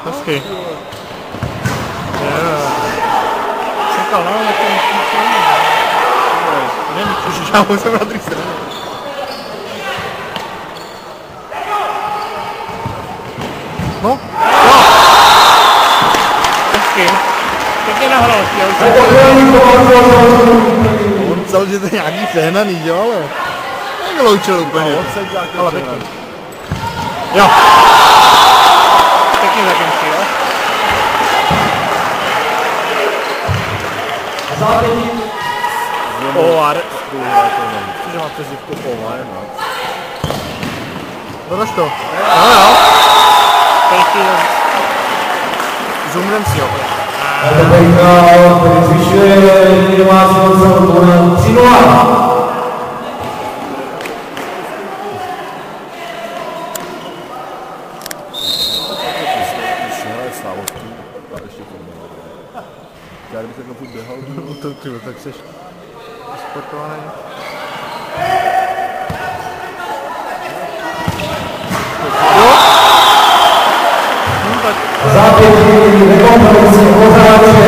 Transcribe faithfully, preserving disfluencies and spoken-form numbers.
Hezky. Čekal, no, na tom nevím, což já musím na druhé straně. No, jo. Hezky. Pěkně nahrál, já už jsem... On psal, že to je nějaký přehnaný, jo, ale... Nevyloučil úplně. Ale pěkně. Jo. Pěkně zakončí, jo. Ovar. Že má přezdívku Ovar. Dodaš to? Jo, jo. Pěkně. Zoomnem si ho. Zvyšuje domácí odstavu na tři nula. Já bych takhle furt běhal. No to ty, tak jsi sportovaný. Zápětí nekompromisní pořádání